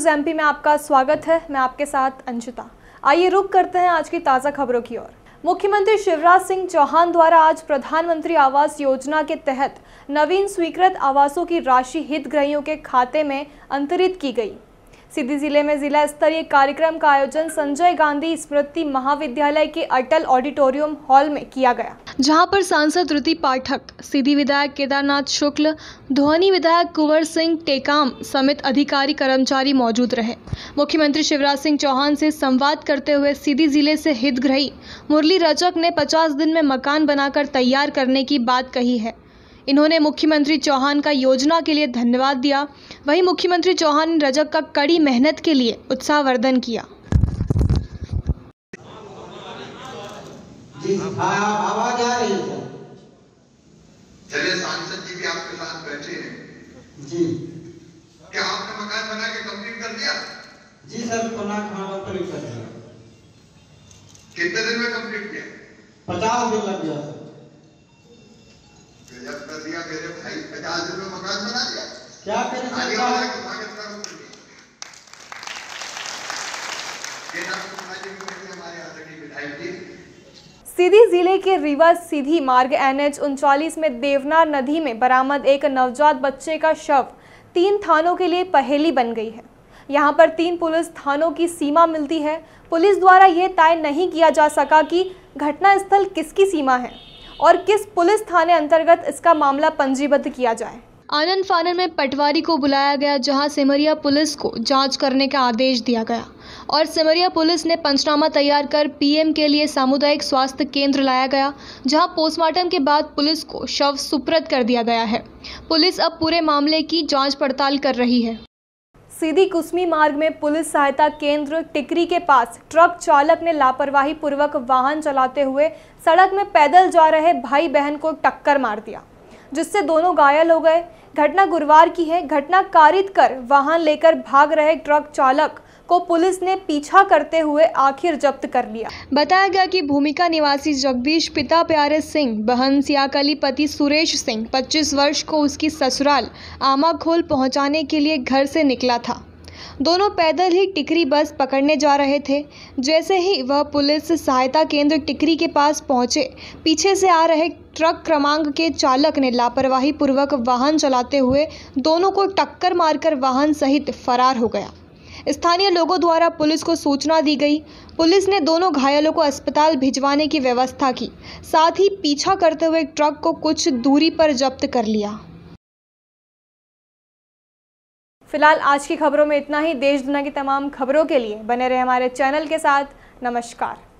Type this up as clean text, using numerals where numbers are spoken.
News MP में आपका स्वागत है। मैं आपके साथ अंशिता। आइए रुक करते हैं आज की ताज़ा खबरों की ओर। मुख्यमंत्री शिवराज सिंह चौहान द्वारा आज प्रधानमंत्री आवास योजना के तहत नवीन स्वीकृत आवासों की राशि हितग्राहियों के खाते में अंतरित की गई। सीधी जिले में जिला स्तरीय कार्यक्रम का आयोजन संजय गांधी स्मृति महाविद्यालय के अटल ऑडिटोरियम हॉल में किया गया, जहां पर सांसद ऋति पाठक, सीधी विधायक केदारनाथ शुक्ल, धोनी विधायक कुंवर सिंह टेकाम समेत अधिकारी कर्मचारी मौजूद रहे। मुख्यमंत्री शिवराज सिंह चौहान से संवाद करते हुए सीधी जिले से हितग्राही मुरली रजक ने 50 दिन में मकान बनाकर तैयार करने की बात कही है। इन्होंने मुख्यमंत्री चौहान का योजना के लिए धन्यवाद दिया। वहीं मुख्यमंत्री चौहान ने रजक का कड़ी मेहनत के लिए उत्साहवर्धन किया। जी आवाज आ रही है। चलिए सांसद जी भी आपके साथ बैठे हैं। जी क्या आपने मकान बना के कंप्लीट कर दिया? जी सर, बना कंप्लीट कर दिया। कितने दिन में कंप्लीट किया? 50 दिन लग गया सर। जब कर दिया मेरे भाई, 50 दिन में मकान बना दिया। क्या करें सर? हमारे आदरणीय विधायक जी। सीधी जिले के रीवा सीधी मार्ग NH 39 में देवनार नदी में बरामद एक नवजात बच्चे का शव 3 थानों के लिए पहेली बन गई है। यहाँ पर 3 पुलिस थानों की सीमा मिलती है। पुलिस द्वारा यह तय नहीं किया जा सका कि घटनास्थल किसकी सीमा है और किस पुलिस थाने अंतर्गत इसका मामला पंजीबद्ध किया जाए। आनन फानन में पटवारी को बुलाया गया, जहां सिमरिया पुलिस को जांच करने का आदेश दिया गया और सिमरिया पुलिस ने पंचनामा तैयार कर PM के लिए सामुदायिक स्वास्थ्य केंद्र लाया गया, जहां पोस्टमार्टम के बाद पुलिस को शव सुपुर्द कर दिया गया है। पुलिस अब पूरे मामले की जांच पड़ताल कर रही है। सीधी कुसमी मार्ग में पुलिस सहायता केंद्र टिकरी के पास ट्रक चालक ने लापरवाही पूर्वक वाहन चलाते हुए सड़क में पैदल जा रहे भाई बहन को टक्कर मार दिया, जिससे दोनों घायल हो गए। घटना गुरुवार की है। घटना कारित कर वाहन लेकर भाग रहे ट्रक चालक को पुलिस ने पीछा करते हुए आखिर जब्त कर लिया। बताया गया कि भूमिका निवासी जगदीश पिता प्यारे सिंह, बहन सियाकली पति सुरेश सिंह 25 वर्ष को उसकी ससुराल आमाखोल पहुंचाने के लिए घर से निकला था। दोनों पैदल ही टिकरी बस पकड़ने जा रहे थे। जैसे ही वह पुलिस सहायता केंद्र टिकरी के पास पहुंचे, पीछे से आ रहे ट्रक क्रमांक के चालक ने लापरवाही पूर्वक वाहन चलाते हुए दोनों को टक्कर मारकर वाहन सहित फरार हो गया। स्थानीय लोगों द्वारा पुलिस को सूचना दी गई। पुलिस ने दोनों घायलों को अस्पताल भिजवाने की व्यवस्था की, साथ ही पीछा करते हुए ट्रक को कुछ दूरी पर जब्त कर लिया। फिलहाल आज की खबरों में इतना ही। देश दुनिया की तमाम खबरों के लिए बने रहे हमारे चैनल के साथ। नमस्कार।